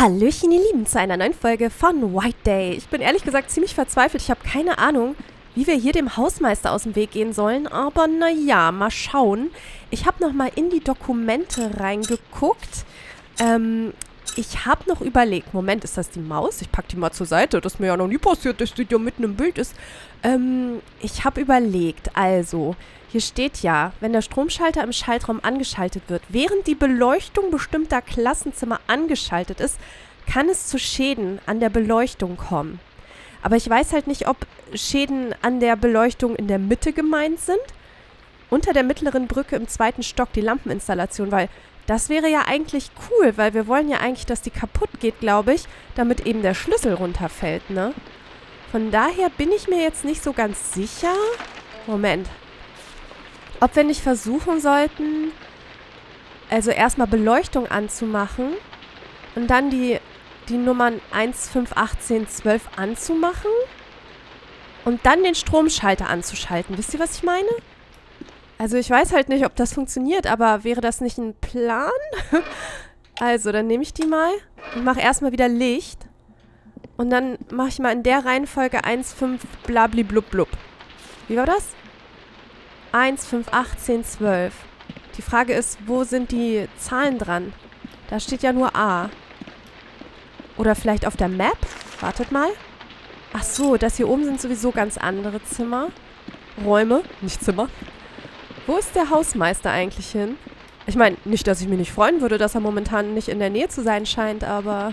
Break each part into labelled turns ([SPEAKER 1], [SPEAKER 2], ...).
[SPEAKER 1] Hallöchen, ihr Lieben, zu einer neuen Folge von White Day. Ich bin ehrlich gesagt ziemlich verzweifelt. Ich habe keine Ahnung, wie wir hier dem Hausmeister aus dem Weg gehen sollen. Aber naja, mal schauen. Ich habe nochmal in die Dokumente reingeguckt. Ich habe noch überlegt, Moment, ist das die Maus? Ich packe die mal zur Seite. Das ist mir ja noch nie passiert, dass die da mitten im Bild ist. Ich habe überlegt, also, hier steht ja, wenn der Stromschalter im Schaltraum angeschaltet wird, während die Beleuchtung bestimmter Klassenzimmer angeschaltet ist, kann es zu Schäden an der Beleuchtung kommen. Aber ich weiß halt nicht, ob Schäden an der Beleuchtung in der Mitte gemeint sind. Unter der mittleren Brücke im 2. Stock die Lampeninstallation, weil das wäre ja eigentlich cool, weil wir wollen ja eigentlich, dass die kaputt geht, glaube ich, damit eben der Schlüssel runterfällt, ne? Von daher bin ich mir jetzt nicht so ganz sicher. Moment. Ob wir nicht versuchen sollten, also erstmal Beleuchtung anzumachen und dann die Nummern 1, 5, 18, 12 anzumachen und dann den Stromschalter anzuschalten. Wisst ihr, was ich meine? Also ich weiß halt nicht, ob das funktioniert, aber wäre das nicht ein Plan? Also, dann nehme ich die mal und mache erstmal wieder Licht. Und dann mache ich mal in der Reihenfolge 1, 5, blabli-blub-blub. Wie war das? 1, 5, 18, 12. Die Frage ist, wo sind die Zahlen dran? Da steht ja nur A. Oder vielleicht auf der Map? Wartet mal. Ach so, das hier oben sind sowieso ganz andere Zimmer. Räume, nicht Zimmer. Wo ist der Hausmeister eigentlich hin? Ich meine, nicht, dass ich mich nicht freuen würde, dass er momentan nicht in der Nähe zu sein scheint, aber...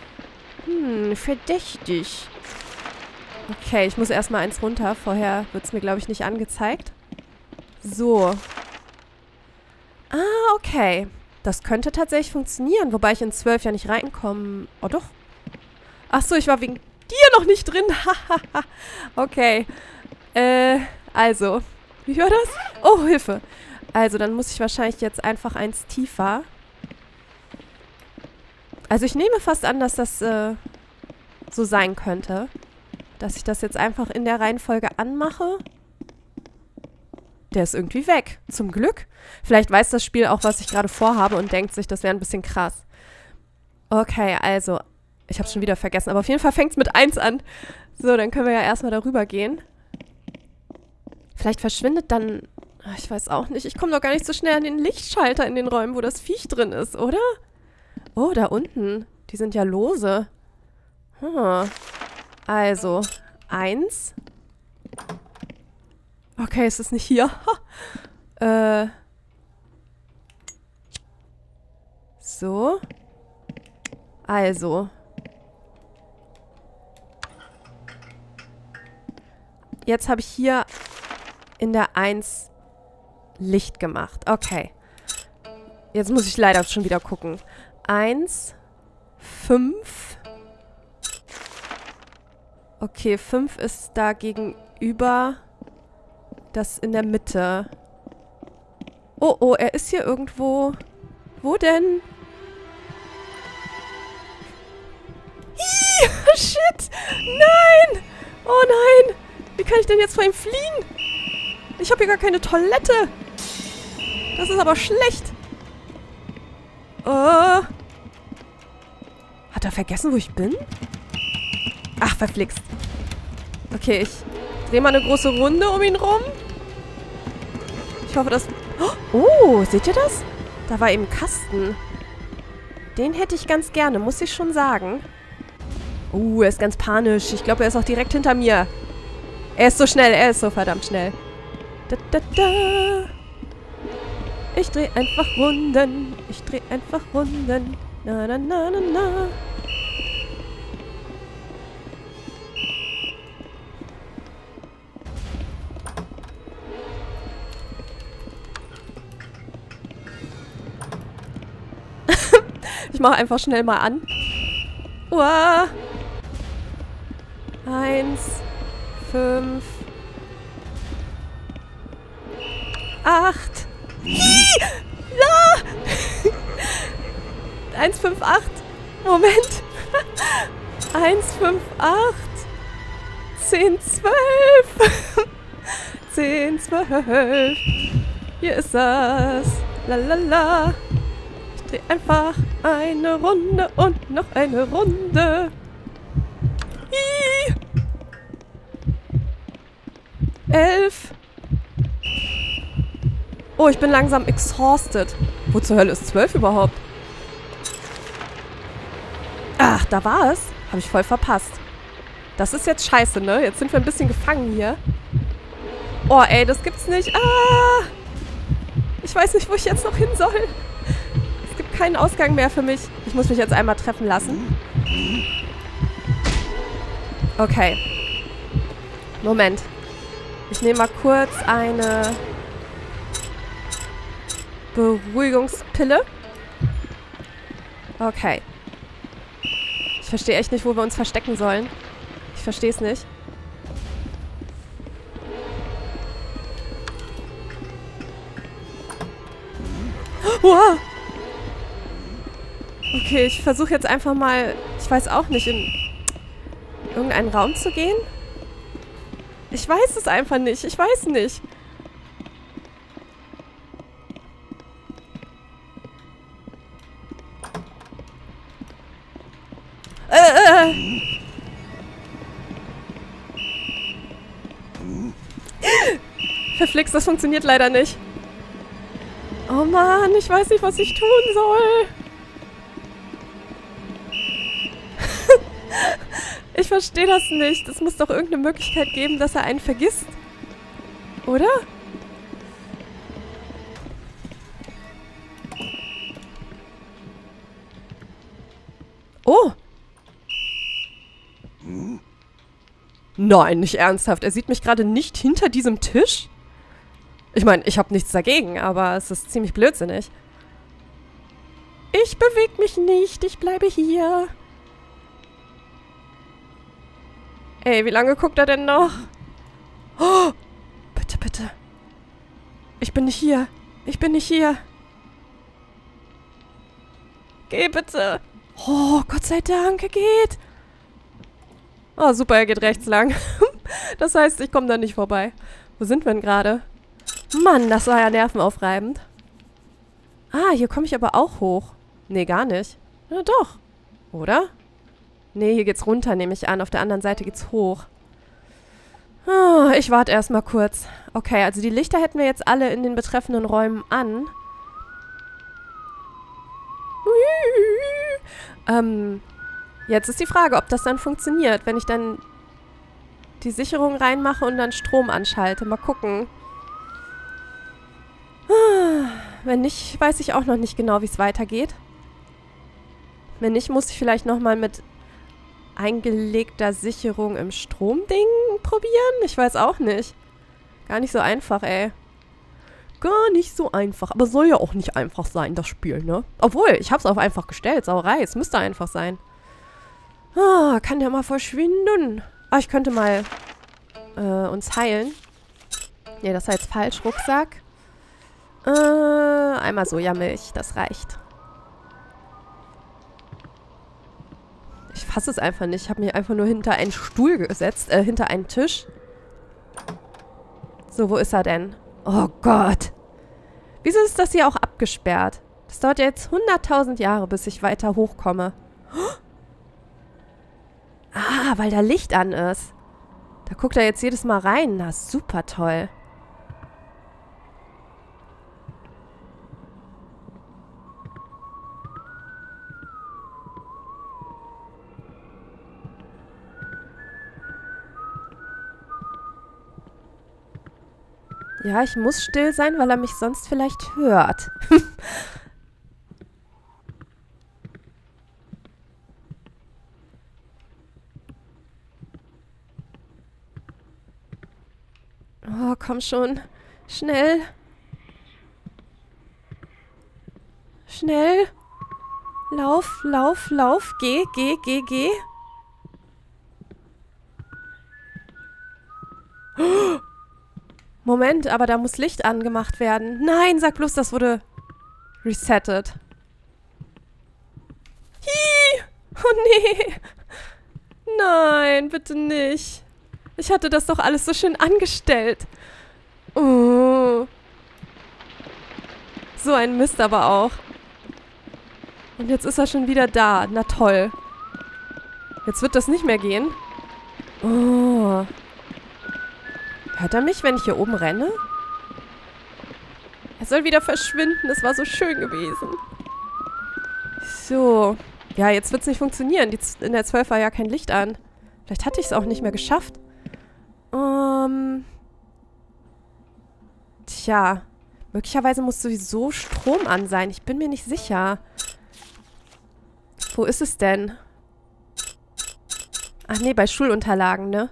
[SPEAKER 1] verdächtig. Okay, ich muss erstmal eins runter. Vorher wird es mir, glaube ich, nicht angezeigt. So. Ah, okay. Das könnte tatsächlich funktionieren, wobei ich in 12 ja nicht reinkomme. Oh, doch. Ach so, ich war wegen dir noch nicht drin. Okay. Also... Wie war das? Oh, Hilfe. Also, dann muss ich wahrscheinlich jetzt einfach eins tiefer. Also, ich nehme fast an, dass das so sein könnte. Dass ich das jetzt einfach in der Reihenfolge anmache. Der ist irgendwie weg. Zum Glück. Vielleicht weiß das Spiel auch, was ich gerade vorhabe und denkt sich, das wäre ein bisschen krass. Okay, also. Ich habe es schon wieder vergessen. Aber auf jeden Fall fängt es mit 1 an. So, dann können wir ja erstmal darüber gehen. Vielleicht verschwindet dann... Ich weiß auch nicht. Ich komme doch gar nicht so schnell an den Lichtschalter in den Räumen, wo das Viech drin ist, oder? Oh, da unten. Die sind ja lose. Also, 1. Okay, es ist nicht hier. So. Also. Jetzt habe ich hier... in der 1 Licht gemacht. Okay. Jetzt muss ich leider schon wieder gucken. 1, 5. Okay, 5 ist da gegenüber das in der Mitte. Oh, oh, er ist hier irgendwo. Wo denn? Ih, shit! Nein! Oh nein! Wie kann ich denn jetzt vor ihm fliehen? Ich habe hier gar keine Toilette. Das ist aber schlecht. Hat er vergessen, wo ich bin? Ach, verflixt. Okay, ich drehe mal eine große Runde um ihn rum. Ich hoffe, dass... Oh, seht ihr das? Da war eben ein Kasten. Den hätte ich ganz gerne, muss ich schon sagen. Er ist ganz panisch. Ich glaube, er ist auch direkt hinter mir. Er ist so schnell, er ist so verdammt schnell. Da, da, da. Ich dreh einfach Runden. Ich dreh einfach Runden. Na, na, na, na, na. Ich mache einfach schnell mal an. Uah. 1, 5... 8. Ja! 1, 5, 8. Moment. 1, 5, 8. 10, 12. 10, 12. Hier ist das. Lalala. Dreh einfach eine Runde und noch eine Runde. Ih. 11. Oh, ich bin langsam exhausted. Wo zur Hölle ist 12 überhaupt? Ach, da war es. Habe ich voll verpasst. Das ist jetzt scheiße, ne? Jetzt sind wir ein bisschen gefangen hier. Oh, ey, das gibt's nicht. Ah! Ich weiß nicht, wo ich jetzt noch hin soll. Es gibt keinen Ausgang mehr für mich. Ich muss mich jetzt einmal treffen lassen. Okay. Moment. Ich nehme mal kurz eine Beruhigungspille. Okay. Ich verstehe echt nicht, wo wir uns verstecken sollen. Ich verstehe es nicht. Wow. Okay, ich versuche jetzt einfach mal, ich weiß auch nicht, in irgendeinen Raum zu gehen. Ich weiß es einfach nicht. Ich weiß nicht. Verflixt, das funktioniert leider nicht. Oh Mann, ich weiß nicht, was ich tun soll. Ich verstehe das nicht. Es muss doch irgendeine Möglichkeit geben, dass er einen vergisst. Oder? Oh. Nein, nicht ernsthaft. Er sieht mich gerade nicht hinter diesem Tisch? Ich meine, ich habe nichts dagegen, aber es ist ziemlich blödsinnig. Ich bewege mich nicht. Ich bleibe hier. Ey, wie lange guckt er denn noch? Oh, bitte, bitte. Ich bin nicht hier. Ich bin nicht hier. Geh bitte. Oh, Gott sei Dank, er geht. Oh, super, er geht rechts lang. Das heißt, ich komme da nicht vorbei. Wo sind wir denn gerade? Mann, das war ja nervenaufreibend. Ah, hier komme ich aber auch hoch. Nee, gar nicht. Na doch. Oder? Nee, hier geht's runter, nehme ich an. Auf der anderen Seite geht's hoch. Oh, ich warte erstmal kurz. Okay, also die Lichter hätten wir jetzt alle in den betreffenden Räumen an. Jetzt ist die Frage, ob das dann funktioniert, wenn ich dann die Sicherung reinmache und dann Strom anschalte. Mal gucken. Wenn nicht, weiß ich auch noch nicht genau, wie es weitergeht. Wenn nicht, muss ich vielleicht nochmal mit eingelegter Sicherung im Stromding probieren? Ich weiß auch nicht. Gar nicht so einfach, ey. Gar nicht so einfach. Aber soll ja auch nicht einfach sein, das Spiel, ne? Obwohl, ich hab's auf einfach gestellt. Sauerei, es müsste einfach sein. Ah, kann der mal verschwinden? Ah, ich könnte mal uns heilen. Nee, das war jetzt falsch. Rucksack. Einmal Sojamilch, das reicht. Ich fasse es einfach nicht. Ich habe mich einfach nur hinter einen Stuhl gesetzt. Hinter einen Tisch. So, wo ist er denn? Oh Gott. Wieso ist das hier auch abgesperrt? Das dauert ja jetzt 100.000 Jahre, bis ich weiter hochkomme. Ah, weil da Licht an ist. Da guckt er jetzt jedes Mal rein. Na, super toll. Ja, ich muss still sein, weil er mich sonst vielleicht hört. Oh, komm schon. Schnell. Schnell. Lauf, lauf, lauf. Geh, geh, geh, geh. Moment, aber da muss Licht angemacht werden. Nein, sag bloß, das wurde resettet. Hi! Oh nee. Nein, bitte nicht. Ich hatte das doch alles so schön angestellt. Oh. So ein Mist aber auch. Und jetzt ist er schon wieder da. Na toll. Jetzt wird das nicht mehr gehen. Oh. Hört er mich, wenn ich hier oben renne? Er soll wieder verschwinden. Es war so schön gewesen. So. Ja, jetzt wird es nicht funktionieren. In der 12 war ja kein Licht an. Vielleicht hatte ich es auch nicht mehr geschafft. Tja. Möglicherweise muss sowieso Strom an sein. Ich bin mir nicht sicher. Wo ist es denn? Ach nee, bei Schulunterlagen, ne?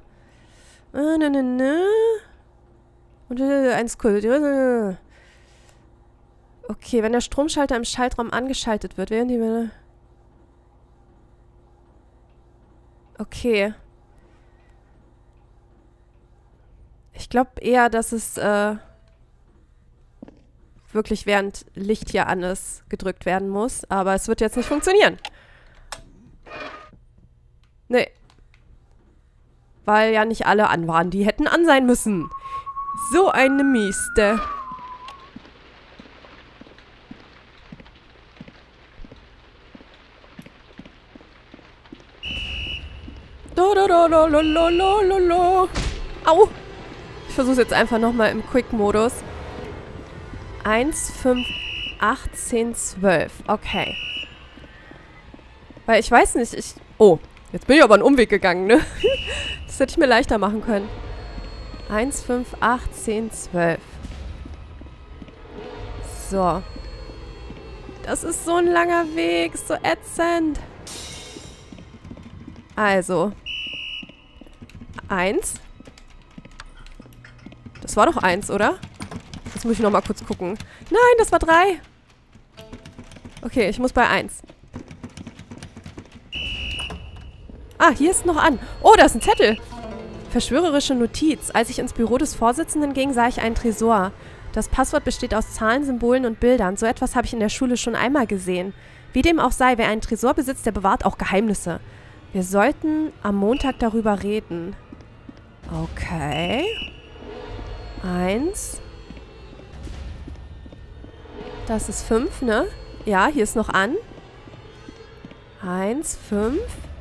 [SPEAKER 1] Und eins cool. Okay, wenn der Stromschalter im Schaltraum angeschaltet wird, werden die... Okay. Ich glaube eher, dass es wirklich während Licht hier an ist, gedrückt werden muss. Aber es wird jetzt nicht funktionieren. Nee. Weil ja nicht alle an waren. Die hätten an sein müssen. So eine Mieste. Au! Ich versuche es jetzt einfach nochmal im Quick-Modus. 1, 5, 8, 10, 12. Okay. Weil ich weiß nicht, Oh, jetzt bin ich aber einen Umweg gegangen, ne? Das hätte ich mir leichter machen können. 1, 5, 8, 10, 12. So. Das ist so ein langer Weg. So ätzend. Also. 1. Das war doch 1, oder? Jetzt muss ich nochmal kurz gucken. Nein, das war 3. Okay, ich muss bei 1. Ah, hier ist noch an. Oh, da ist ein Zettel. Verschwörerische Notiz. Als ich ins Büro des Vorsitzenden ging, sah ich einen Tresor. Das Passwort besteht aus Zahlen, Symbolen und Bildern. So etwas habe ich in der Schule schon einmal gesehen. Wie dem auch sei, wer einen Tresor besitzt, der bewahrt auch Geheimnisse. Wir sollten am Montag darüber reden. Okay. 1. Das ist 5, ne? Ja, hier ist noch an. 1, 5.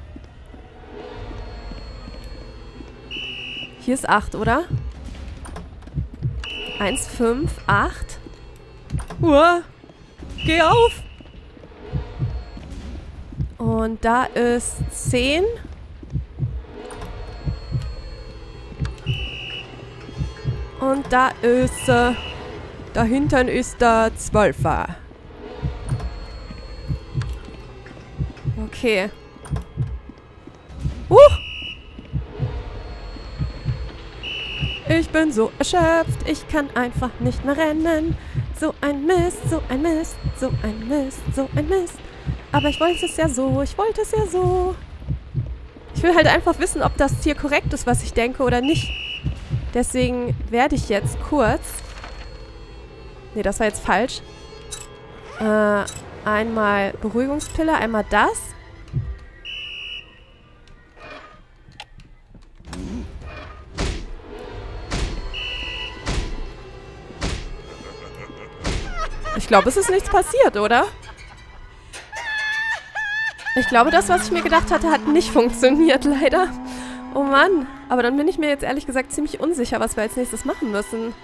[SPEAKER 1] Hier ist 8, oder? 1, 5, 8. Uah. Geh auf! Und da ist 10. Und da ist, dahinter ist der 12er. Okay. Ich bin so erschöpft, ich kann einfach nicht mehr rennen. So ein Mist, so ein Mist, so ein Mist, so ein Mist. Aber ich wollte es ja so, ich wollte es ja so. Ich will halt einfach wissen, ob das hier korrekt ist, was ich denke oder nicht. Deswegen werde ich jetzt kurz... Nee, das war jetzt falsch. Einmal Beruhigungspille, einmal das. Ich glaube, es ist nichts passiert, oder? Ich glaube, das, was ich mir gedacht hatte, hat nicht funktioniert, leider. Oh Mann. Aber dann bin ich mir jetzt ehrlich gesagt ziemlich unsicher, was wir als nächstes machen müssen.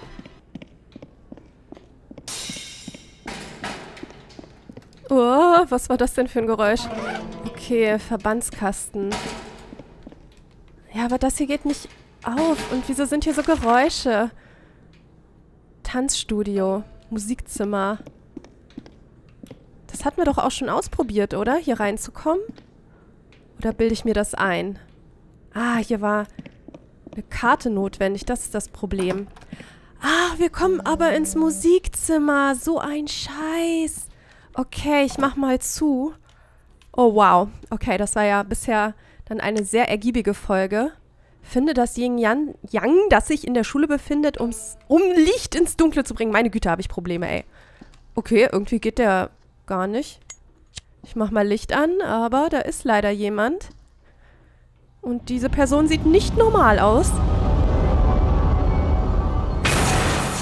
[SPEAKER 1] Oh, was war das denn für ein Geräusch? Okay, Verbandskasten. Ja, aber das hier geht nicht auf. Und wieso sind hier so Geräusche? Tanzstudio. Musikzimmer. Das hatten wir doch auch schon ausprobiert, oder? Hier reinzukommen? Oder bilde ich mir das ein? Ah, hier war eine Karte notwendig. Das ist das Problem. Ah, wir kommen aber ins Musikzimmer. So ein Scheiß. Okay, ich mach mal zu. Oh, wow. Okay, das war ja bisher dann eine sehr ergiebige Folge. Finde das Yin-Yang, das sich in der Schule befindet, um Licht ins Dunkle zu bringen. Meine Güte, habe ich Probleme, ey. Okay, irgendwie geht der gar nicht. Ich mach mal Licht an, aber da ist leider jemand. Und diese Person sieht nicht normal aus.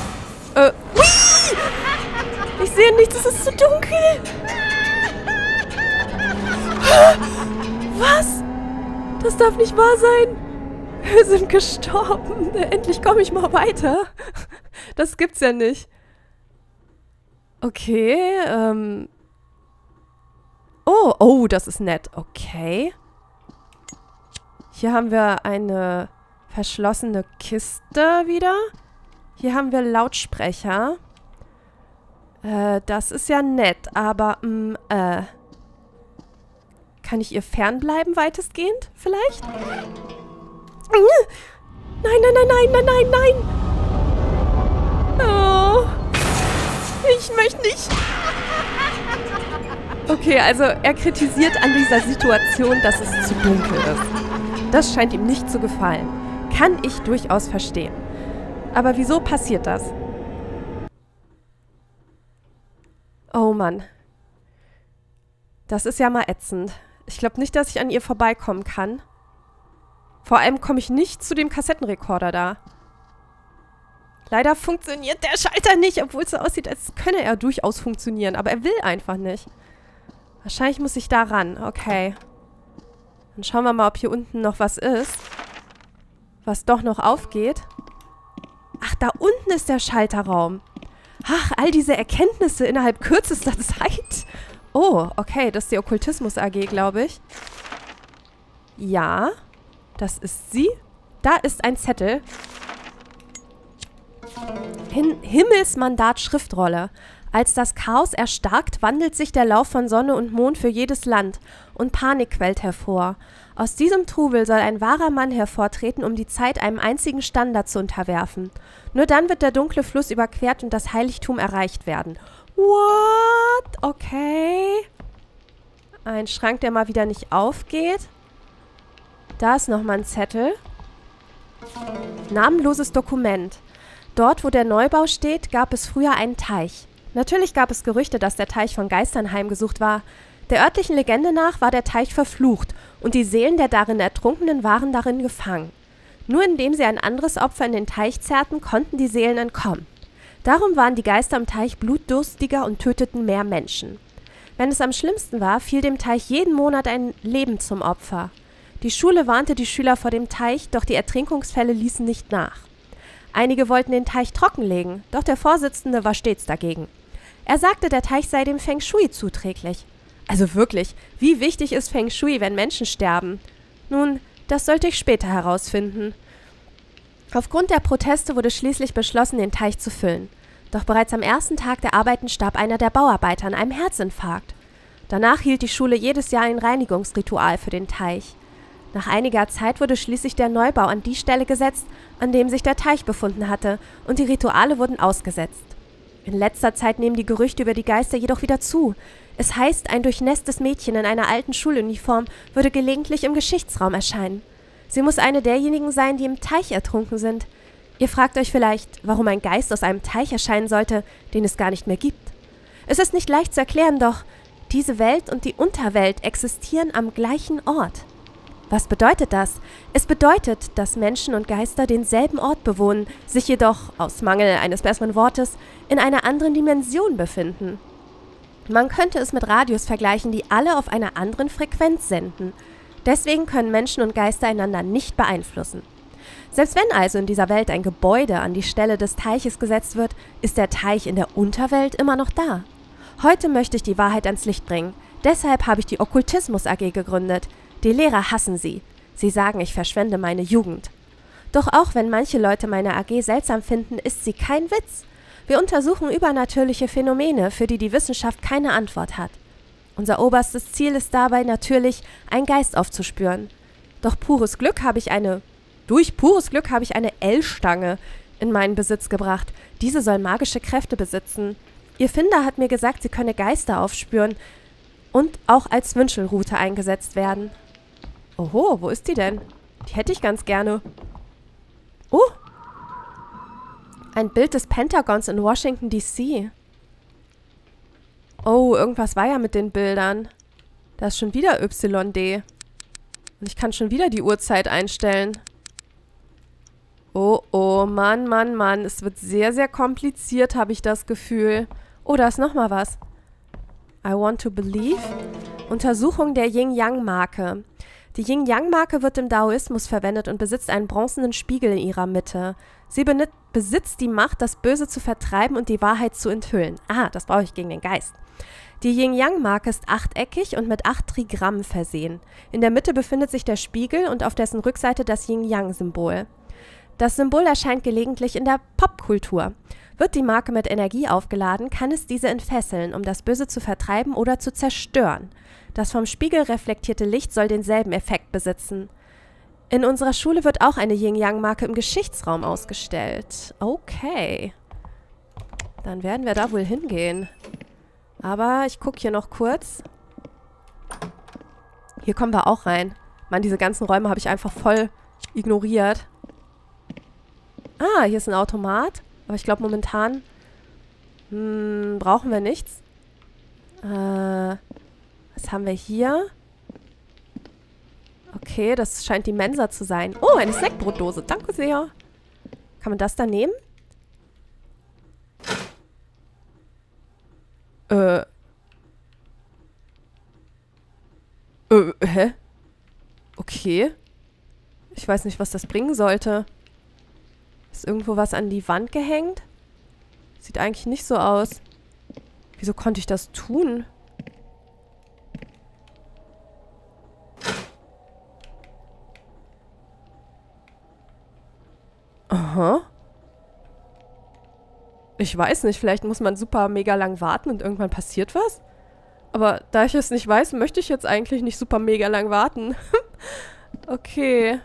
[SPEAKER 1] Ui! Ich sehe nichts, es ist zu dunkel. Was? Das darf nicht wahr sein. Wir sind gestorben. Endlich komme ich mal weiter. Das gibt's ja nicht. Okay, Oh, das ist nett. Okay. Hier haben wir eine verschlossene Kiste wieder. Hier haben wir Lautsprecher. Das ist ja nett, aber, kann ich ihr fernbleiben, weitestgehend, vielleicht? Nein, nein, nein, nein, nein, nein, nein! Oh, ich möchte nicht... Okay, also er kritisiert an dieser Situation, dass es zu dunkel ist. Das scheint ihm nicht zu gefallen. Kann ich durchaus verstehen. Aber wieso passiert das? Oh Mann. Das ist ja mal ätzend. Ich glaube nicht, dass ich an ihr vorbeikommen kann. Vor allem komme ich nicht zu dem Kassettenrekorder da. Leider funktioniert der Schalter nicht, obwohl es so aussieht, als könne er durchaus funktionieren. Aber er will einfach nicht. Wahrscheinlich muss ich da ran. Okay. Dann schauen wir mal, ob hier unten noch was ist. Was doch noch aufgeht. Ach, da unten ist der Schalterraum. Ach, all diese Erkenntnisse innerhalb kürzester Zeit. Oh, okay, das ist die Okkultismus AG, glaube ich. Ja, das ist sie. Da ist ein Zettel. Himmelsmandat Schriftrolle. Als das Chaos erstarkt, wandelt sich der Lauf von Sonne und Mond für jedes Land und Panik quellt hervor. Aus diesem Trubel soll ein wahrer Mann hervortreten, um die Zeit einem einzigen Standard zu unterwerfen. Nur dann wird der dunkle Fluss überquert und das Heiligtum erreicht werden. What? Okay. Ein Schrank, der mal wieder nicht aufgeht. Da ist nochmal ein Zettel. Namenloses Dokument. Dort, wo der Neubau steht, gab es früher einen Teich. Natürlich gab es Gerüchte, dass der Teich von Geistern heimgesucht war. Der örtlichen Legende nach war der Teich verflucht und die Seelen der darin Ertrunkenen waren darin gefangen. Nur indem sie ein anderes Opfer in den Teich zerrten, konnten die Seelen entkommen. Darum waren die Geister im Teich blutdurstiger und töteten mehr Menschen. Wenn es am schlimmsten war, fiel dem Teich jeden Monat ein Leben zum Opfer. Die Schule warnte die Schüler vor dem Teich, doch die Ertrinkungsfälle ließen nicht nach. Einige wollten den Teich trockenlegen, doch der Vorsitzende war stets dagegen. Er sagte, der Teich sei dem Feng Shui zuträglich. Also wirklich, wie wichtig ist Feng Shui, wenn Menschen sterben? Nun, das sollte ich später herausfinden. Aufgrund der Proteste wurde schließlich beschlossen, den Teich zu füllen. Doch bereits am ersten Tag der Arbeiten starb einer der Bauarbeiter an einem Herzinfarkt. Danach hielt die Schule jedes Jahr ein Reinigungsritual für den Teich. Nach einiger Zeit wurde schließlich der Neubau an die Stelle gesetzt, an dem sich der Teich befunden hatte, und die Rituale wurden ausgesetzt. In letzter Zeit nehmen die Gerüchte über die Geister jedoch wieder zu. Es heißt, ein durchnässtes Mädchen in einer alten Schuluniform würde gelegentlich im Geschichtsraum erscheinen. Sie muss eine derjenigen sein, die im Teich ertrunken sind. Ihr fragt euch vielleicht, warum ein Geist aus einem Teich erscheinen sollte, den es gar nicht mehr gibt. Es ist nicht leicht zu erklären, doch diese Welt und die Unterwelt existieren am gleichen Ort. Was bedeutet das? Es bedeutet, dass Menschen und Geister denselben Ort bewohnen, sich jedoch, aus Mangel eines besseren Wortes, in einer anderen Dimension befinden. Man könnte es mit Radios vergleichen, die alle auf einer anderen Frequenz senden. Deswegen können Menschen und Geister einander nicht beeinflussen. Selbst wenn also in dieser Welt ein Gebäude an die Stelle des Teiches gesetzt wird, ist der Teich in der Unterwelt immer noch da. Heute möchte ich die Wahrheit ans Licht bringen. Deshalb habe ich die Okkultismus AG gegründet. Die Lehrer hassen sie. Sie sagen, ich verschwende meine Jugend. Doch auch wenn manche Leute meine AG seltsam finden, ist sie kein Witz. Wir untersuchen übernatürliche Phänomene, für die die Wissenschaft keine Antwort hat. Unser oberstes Ziel ist dabei natürlich, einen Geist aufzuspüren. Doch durch pures Glück habe ich eine L-Stange in meinen Besitz gebracht. Diese soll magische Kräfte besitzen. Ihr Finder hat mir gesagt, sie könne Geister aufspüren und auch als Wünschelrute eingesetzt werden. Oho, wo ist die denn? Die hätte ich ganz gerne. Oh! Ein Bild des Pentagons in Washington, D.C. Oh, irgendwas war ja mit den Bildern. Da ist schon wieder YD. Und ich kann schon wieder die Uhrzeit einstellen. Oh, oh, Mann, Mann, Mann. Es wird sehr, sehr kompliziert, habe ich das Gefühl. Oh, da ist nochmal was. I want to believe. Untersuchung der Yin-Yang-Marke. Die Yin-Yang-Marke wird im Daoismus verwendet und besitzt einen bronzenen Spiegel in ihrer Mitte. Sie besitzt die Macht, das Böse zu vertreiben und die Wahrheit zu enthüllen. Ah, das brauche ich gegen den Geist. Die Yin-Yang-Marke ist achteckig und mit 8 Trigrammen versehen. In der Mitte befindet sich der Spiegel und auf dessen Rückseite das Yin-Yang-Symbol. Das Symbol erscheint gelegentlich in der Popkultur. Wird die Marke mit Energie aufgeladen, kann es diese entfesseln, um das Böse zu vertreiben oder zu zerstören. Das vom Spiegel reflektierte Licht soll denselben Effekt besitzen. In unserer Schule wird auch eine Yin-Yang-Marke im Geschichtsraum ausgestellt. Okay. Dann werden wir da wohl hingehen. Aber ich gucke hier noch kurz. Hier kommen wir auch rein. Mann, diese ganzen Räume habe ich einfach voll ignoriert. Ah, hier ist ein Automat. Aber ich glaube momentan brauchen wir nichts. Was haben wir hier? Okay, das scheint die Mensa zu sein. Oh, eine Snackbrotdose. Danke sehr. Kann man das da nehmen? Hä? Okay. Ich weiß nicht, was das bringen sollte. Ist irgendwo was an die Wand gehängt? Sieht eigentlich nicht so aus. Wieso konnte ich das tun? Aha. Ich weiß nicht, vielleicht muss man super mega lang warten und irgendwann passiert was? Aber da ich es nicht weiß, möchte ich jetzt eigentlich nicht super mega lang warten. Okay.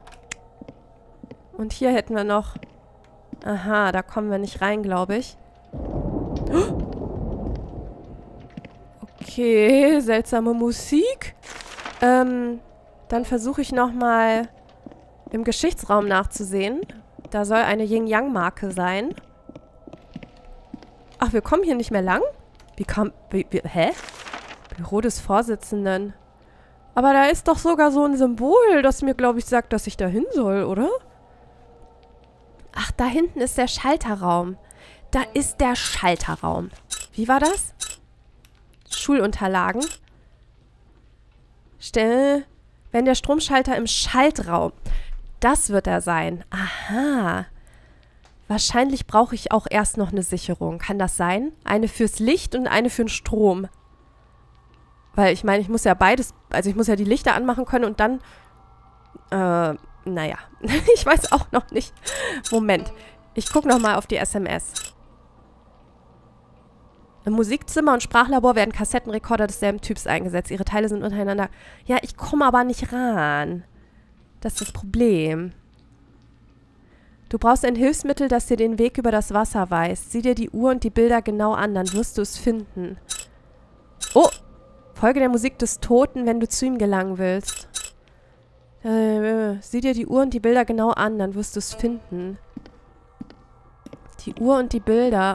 [SPEAKER 1] Und hier hätten wir noch... Aha, da kommen wir nicht rein, glaube ich. Okay, seltsame Musik. Dann versuche ich nochmal im Geschichtsraum nachzusehen. Da soll eine Yin-Yang-Marke sein. Ach, wir kommen hier nicht mehr lang? Hä? Büro des Vorsitzenden. Aber da ist doch sogar so ein Symbol, das mir, glaube ich, sagt, dass ich da hin soll, oder? Ach, da hinten ist der Schalterraum. Da ist der Schalterraum. Wie war das? Schulunterlagen. Wenn der Stromschalter im Schaltraum. Das wird er sein. Aha. Wahrscheinlich brauche ich auch erst noch eine Sicherung. Kann das sein? Eine fürs Licht und eine für den Strom. Weil ich meine, ich muss ja beides, also ich muss ja die Lichter anmachen können und dann, naja, ich weiß auch noch nicht. Moment, ich gucke nochmal auf die SMS. Im Musikzimmer und Sprachlabor werden Kassettenrekorder desselben Typs eingesetzt. Ihre Teile sind untereinander. Ja, ich komme aber nicht ran. Das ist das Problem. Du brauchst ein Hilfsmittel, das dir den Weg über das Wasser weist. Sieh dir die Uhr und die Bilder genau an, dann wirst du es finden. Oh! Folge der Musik des Toten, wenn du zu ihm gelangen willst. Sieh dir die Uhr und die Bilder genau an, dann wirst du es finden. Die Uhr und die Bilder.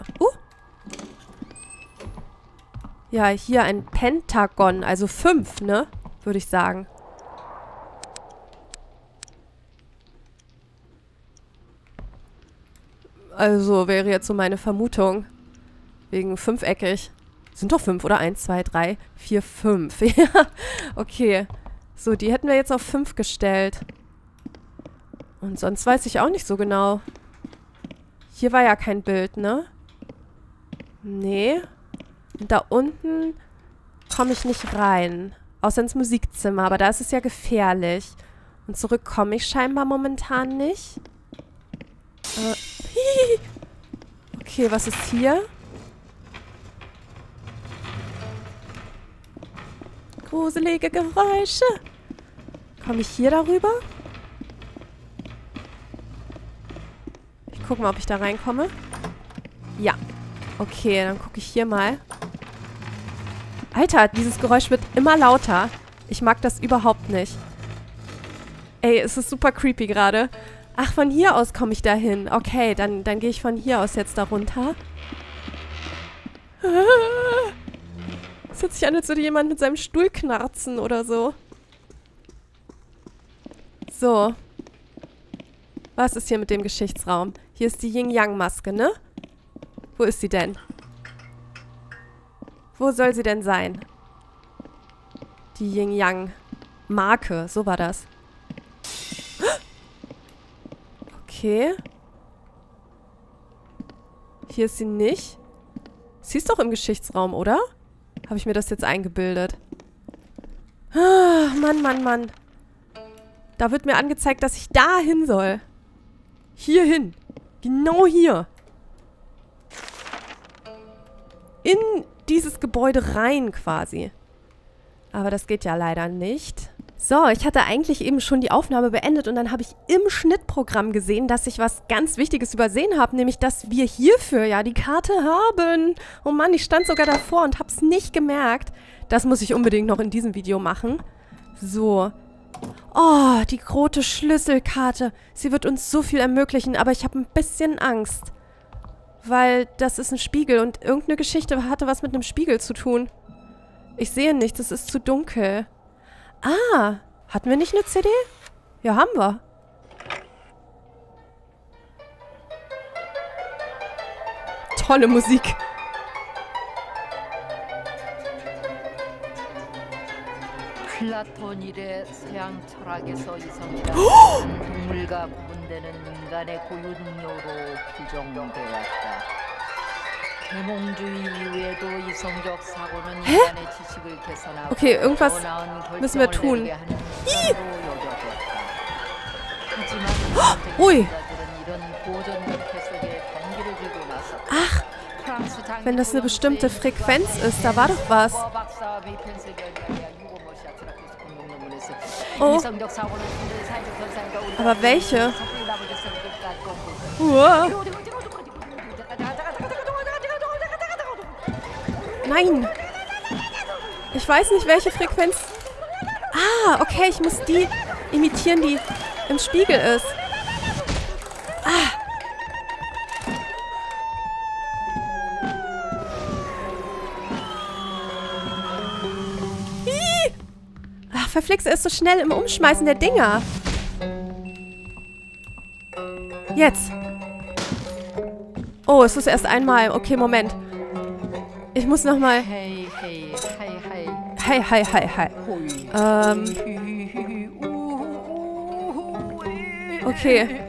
[SPEAKER 1] Ja, hier ein Pentagon, also 5, ne? Würde ich sagen. Also wäre jetzt so meine Vermutung. Wegen fünfeckig. Sind doch 5, oder? 1, 2, 3, 4, 5. Ja, okay. So, die hätten wir jetzt auf 5 gestellt. Und sonst weiß ich auch nicht so genau. Hier war ja kein Bild, ne? Nee. Und da unten komme ich nicht rein. Außer ins Musikzimmer, aber da ist es ja gefährlich. Und zurück komme ich scheinbar momentan nicht. Okay, was ist hier? Gruselige Geräusche. Komme ich hier darüber? Ich gucke mal, ob ich da reinkomme. Ja. Okay, dann gucke ich hier mal. Alter, dieses Geräusch wird immer lauter. Ich mag das überhaupt nicht. Ey, es ist super creepy gerade. Ach, von hier aus komme ich da hin. Okay, dann gehe ich von hier aus jetzt da runter. Es hört sich an, als würde jemand mit seinem Stuhl knarzen oder so. So. Was ist hier mit dem Geschichtsraum? Hier ist die Yin-Yang-Maske, ne? Wo ist sie denn? Wo soll sie denn sein? Die Yin-Yang-Marke. So war das. Okay. Hier ist sie nicht. Sie ist doch im Geschichtsraum, oder? Habe ich mir das jetzt eingebildet? Ah, Mann, Mann, Mann. Da wird mir angezeigt, dass ich da hin soll. Hier hin. Genau hier. In dieses Gebäude rein quasi. Aber das geht ja leider nicht. So, ich hatte eigentlich eben schon die Aufnahme beendet und dann habe ich im Schnittprogramm gesehen, dass ich was ganz Wichtiges übersehen habe, nämlich, dass wir hierfür ja die Karte haben. Oh Mann, ich stand sogar davor und habe es nicht gemerkt. Das muss ich unbedingt noch in diesem Video machen. So. Oh, die rote Schlüsselkarte. Sie wird uns so viel ermöglichen, aber ich habe ein bisschen Angst. Weil das ist ein Spiegel und irgendeine Geschichte hatte was mit einem Spiegel zu tun. Ich sehe nichts, es ist zu dunkel. Ah, hatten wir nicht eine CD? Ja, haben wir. Tolle Musik.
[SPEAKER 2] 플라톤일의 서양 철학에서 이성이란 동물과 구분되는 인간의 고유 능력으로 규정되었다. 계몽주의 이후에도 이성적 사고는 인간의 지식을 개선하고
[SPEAKER 1] Okay, irgendwas müssen wir tun. Ui. Ach, wenn das eine bestimmte Frequenz ist, da war doch was. Oh. Aber welche? Uah. Nein. Ich weiß nicht, welche Frequenz. Ah, okay, ich muss die imitieren, die im Spiegel ist. Ah. Ach, verflixt, er ist so schnell im Umschmeißen der Dinger. Jetzt. Oh, es ist erst einmal. Okay, Moment. Ich muss nochmal... Hey, hi, hi, hi. Okay.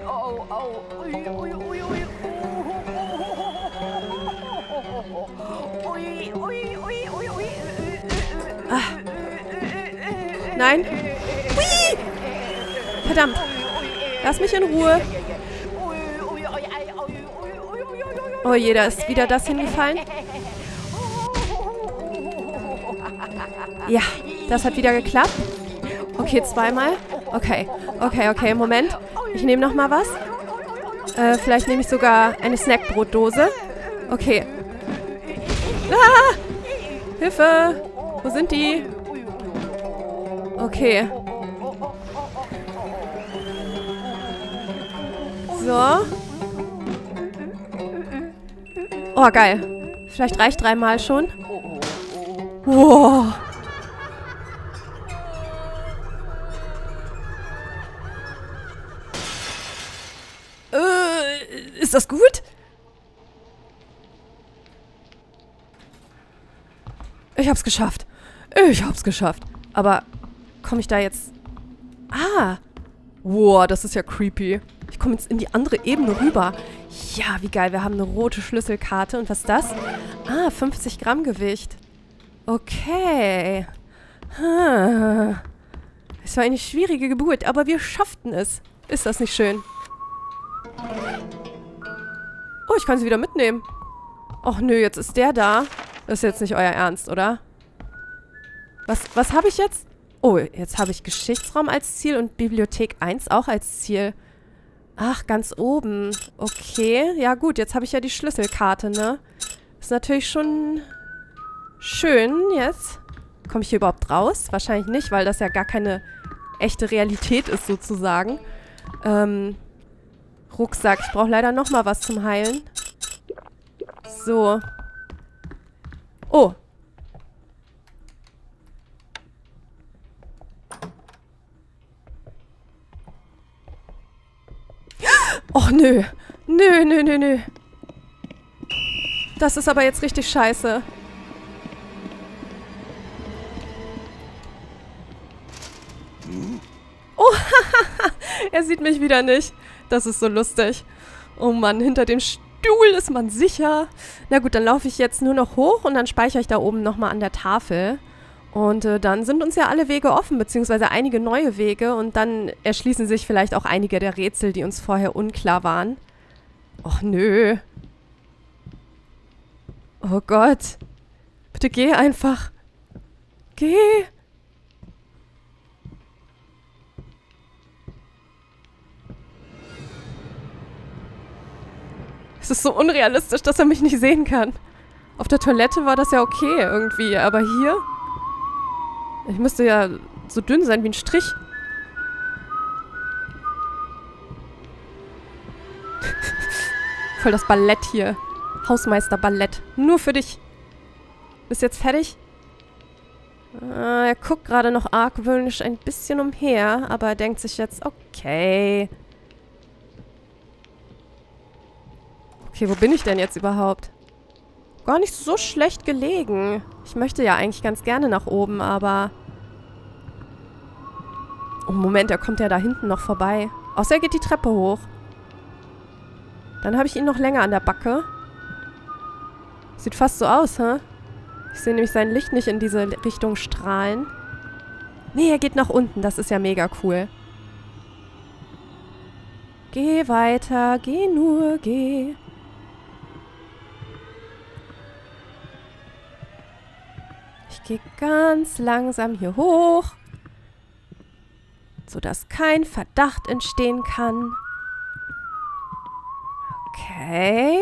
[SPEAKER 1] Ah. Nein. Hui! Verdammt. Lass mich in Ruhe. Oh je, da ist wieder das hingefallen. Ja, das hat wieder geklappt. Okay, zweimal. Okay, okay, okay, Moment. Ich nehme nochmal was. Vielleicht nehme ich sogar eine Snackbrotdose. Okay. Ah! Hilfe! Wo sind die? Okay. So. Oh, geil. Vielleicht reicht 3-mal schon. Wow. Ist das gut? Ich hab's geschafft. Ich hab's geschafft. Aber komme ich da jetzt... Ah. Wow, das ist ja creepy. Ich komme jetzt in die andere Ebene rüber. Ja, wie geil. Wir haben eine rote Schlüsselkarte. Und was ist das? Ah, 50 Gramm Gewicht. Okay. Es war eine schwierige Geburt, aber wir schafften es. Ist das nicht schön? Oh, ich kann sie wieder mitnehmen. Och nö, jetzt ist der da. Das ist jetzt nicht euer Ernst, oder? Was habe ich jetzt? Oh, jetzt habe ich Geschichtsraum als Ziel und Bibliothek 1 auch als Ziel. Ach, ganz oben. Okay, ja gut, jetzt habe ich ja die Schlüsselkarte, ne? Ist natürlich schon schön jetzt. Komme ich hier überhaupt raus? Wahrscheinlich nicht, weil das ja gar keine echte Realität ist, sozusagen. Rucksack. Ich brauche leider nochmal was zum Heilen. So. Oh. Och, nö. Nö, nö, nö, nö. Das ist aber jetzt richtig scheiße. Oh, er sieht mich wieder nicht. Das ist so lustig. Oh Mann, hinter dem Stuhl ist man sicher. Na gut, dann laufe ich jetzt nur noch hoch und dann speichere ich da oben nochmal an der Tafel. Und dann sind uns ja alle Wege offen, beziehungsweise einige neue Wege. Und dann erschließen sich vielleicht auch einige der Rätsel, die uns vorher unklar waren. Och nö. Oh Gott. Bitte geh einfach. Geh. Es ist so unrealistisch, dass er mich nicht sehen kann. Auf der Toilette war das ja okay irgendwie, aber hier... Ich müsste ja so dünn sein wie ein Strich. Voll das Ballett hier. Hausmeister-Ballett. Nur für dich. Bist du jetzt fertig? Er guckt gerade noch argwöhnisch ein bisschen umher, aber er denkt sich jetzt, okay. Okay, wo bin ich denn jetzt überhaupt? Gar nicht so schlecht gelegen. Ich möchte ja eigentlich ganz gerne nach oben, aber... Oh, Moment, er kommt ja da hinten noch vorbei. Außer er geht die Treppe hoch. Dann habe ich ihn noch länger an der Backe. Sieht fast so aus, hä? Ich sehe nämlich sein Licht nicht in diese Richtung strahlen. Nee, er geht nach unten. Das ist ja mega cool. Geh weiter, geh nur, geh. Ich gehe ganz langsam hier hoch, sodass kein Verdacht entstehen kann. Okay.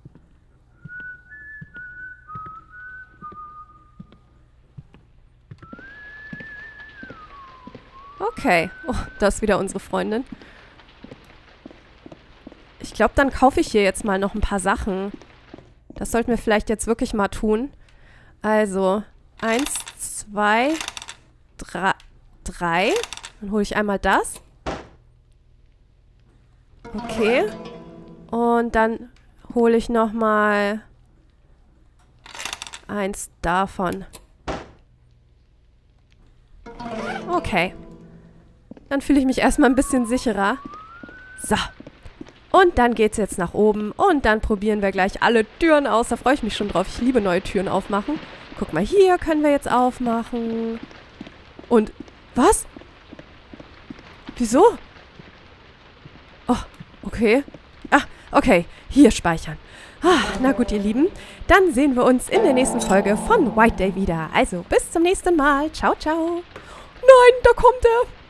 [SPEAKER 1] Okay. Oh, da ist wieder unsere Freundin. Ich glaube, dann kaufe ich hier jetzt mal noch ein paar Sachen. Das sollten wir vielleicht jetzt wirklich mal tun. Also, 1, 2, 3. Dann hole ich einmal das. Okay. Und dann hole ich nochmal eins davon. Okay. Dann fühle ich mich erstmal ein bisschen sicherer. So. Und dann geht's jetzt nach oben. Und dann probieren wir gleich alle Türen aus. Da freue ich mich schon drauf. Ich liebe neue Türen aufmachen. Guck mal, hier können wir jetzt aufmachen. Und, was? Wieso? Oh, okay. Ah, okay. Hier speichern. Ah, na gut, ihr Lieben. Dann sehen wir uns in der nächsten Folge von White Day wieder. Also, bis zum nächsten Mal. Ciao, ciao. Nein, da kommt er.